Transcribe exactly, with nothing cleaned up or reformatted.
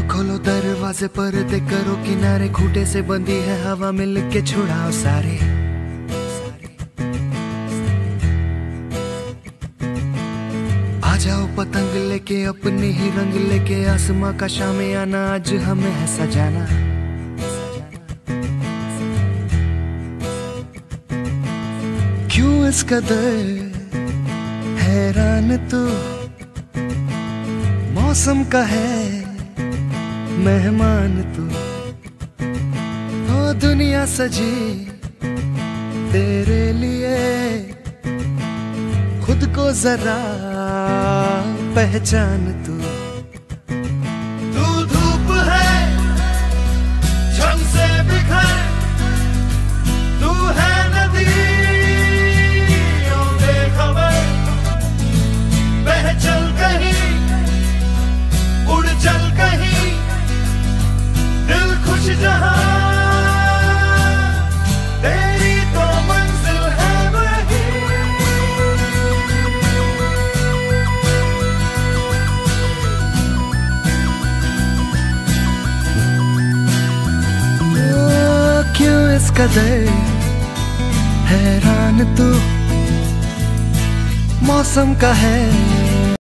खोलो दरवाजे पर्दे करो किनारे, खूटे से बंदी है हवा मिल के छुड़ाओ सारे। आ जाओ पतंग लेके अपने ही रंग लेके, आसमां का शामे आना आज हमें है सजाना। क्यों इस कदर हैरान तू, मौसम का है मेहमान तू। ओ दुनिया सजी तेरे लिए, खुद को जरा पहचान तू। तू धूप है झम से बिखर, तू है नदी बेखबर, बह चल कहीं उड़ चल कहीं, दिल खुश जहां तेरी तो मंजिल है वही। ओ, क्यों इस कदर हैरान तू, मौसम का है